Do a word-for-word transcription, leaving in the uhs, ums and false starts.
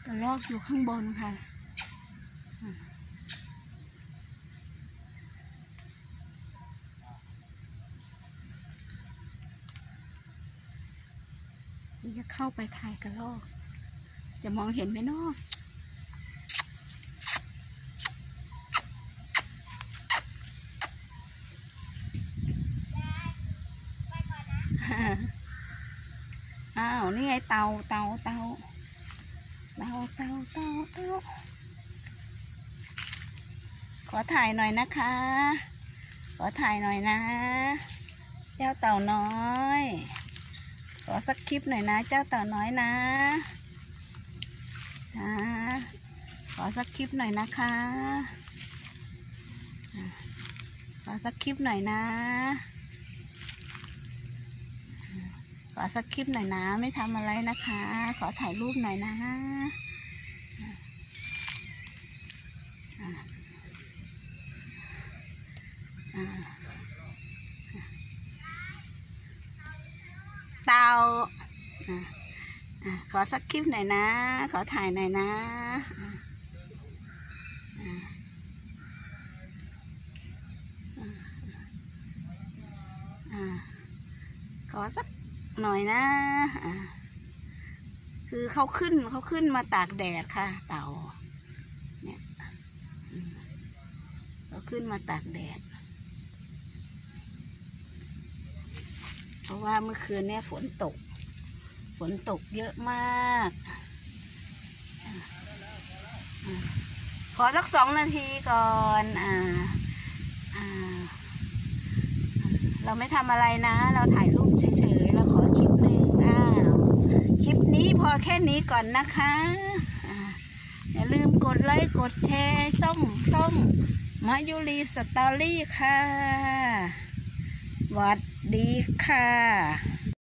กระรอกอยู่ข้างบนค่ะจะเข้าไปถ่ายกระรอกจะมองเห็นไหมเนาะอ้าวนี่ไงเต่าเต่าเต่าเต่าเต่าเต่าเต่าขอถ่ายหน่อยนะคะขอถ่ายหน่อยนะเจ้าเต่าน้อยขอสักคลิปหน่อยนะเจ้าเต่าน้อยนะนะขอสักคลิปหน่อยนะคะขอสักคลิปหน่อยนะขอสักคลิปหน่อยนะไม่ทำอะไรนะคะขอถ่ายรูปหน่อยนะเต่าขอสักคลิปหน่อยนะขอถ่ายหน่อยนะขอสักหน่อยนะคือเขาขึ้นเขาขึ้นมาตากแดดค่ะเต่าเนี่ยเขาขึ้นมาตากแดดเพราะว่าเมื่อคืนเนี่ยฝนตกฝนตกเยอะมากขอสักสองนาทีก่อนอ่าอ่าเราไม่ทำอะไรนะเราถ่ายรูปเฉยๆเราขอคลิปหนึ่งอ้าวคลิปนี้พอแค่นี้ก่อนนะคะอย่าลืมกดไลค์กดแชร์ช่องช่องมายุรีสตอรี่ค่ะสวัสดีค่ะ